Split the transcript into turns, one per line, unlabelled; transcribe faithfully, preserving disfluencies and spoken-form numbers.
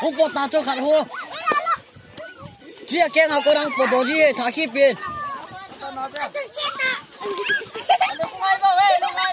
hú bọt ta cho khát hú chỉ là keng học cô đang bọt đồ gì thả khí biển.